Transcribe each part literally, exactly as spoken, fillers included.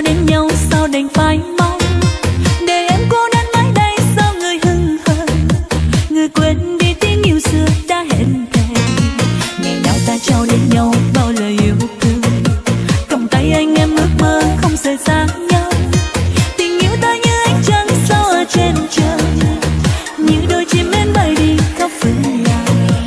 đến nhau sao đành phải mong để em cô đơn mãi đây sao người hững hờ, người quên đi tiếng yêu xưa đã hẹn thề. Ngày nào ta trao đến nhau bao lời yêu thương, cầm tay anh em ước mơ không rời xa nhau. Tình yêu ta như ánh trăng sao ở trên trời, như đôi chim én bay đi khắp phương nào.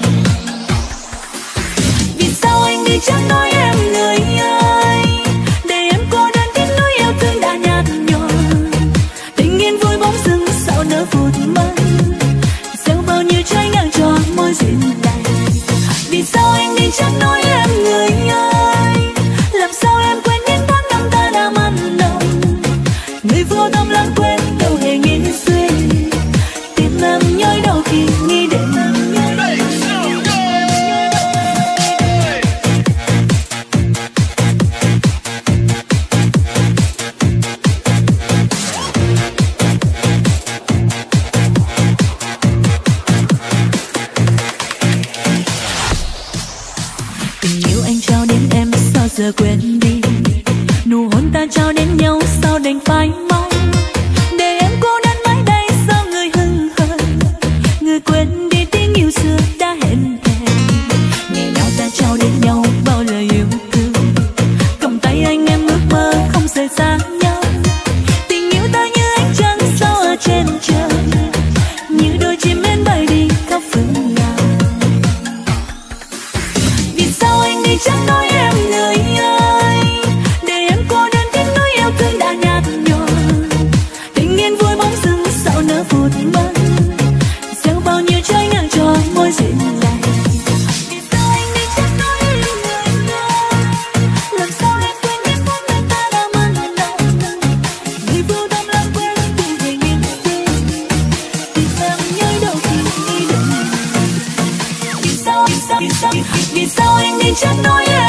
Vì sao anh đi chẳng nói em người ơi, để em cô đơn tiếc nuối yêu thương đã nhạt nhòa. Tình yên vui bóng dưng sao nỡ vụt mất, gieo bao nhiêu trái ngang cho mối duyên này. Vì sao anh đi chẳng nói em người ơi, làm sao em quên những tháng năm ta đã mặn nồng. Người vô tâm lãng quên đâu hề nghĩ xuyên, tim em nhói đau khi nghĩ đến. Giờ quên đi nụ hôn ta trao đến nhau sao đành phải mong để em cô đơn mãi đây sao người hững hờ, người quên đi tiếng yêu xưa đã hẹn thề. Ngày nào ta trao đến nhau bao lời yêu thương, cầm tay anh em ước mơ không rời xa nhau. Tình yêu ta như ánh trăng sao ở trên trời, như đôi chim én bay đi khắp phương nào. Vì sao anh đi chẳng nói em người ơi, để em cô đơn tiếc nuối yêu thương đã nhạt nhòa. Tình yên vui bóng dưng sao nỡ vụt mất, gieo bao nhiêu trái ngang cho mối duyên này. Vì sao anh đi chẳng nói em người ơi, làm sao em quên những tháng năm ta đã mặn nồng. Người vô tâm lãng quên từng về nghiêng xuyên, tim em nhói đau khi nghĩ đến. Vì sao vì sao vì sao vì sao anh đi chẳng nói em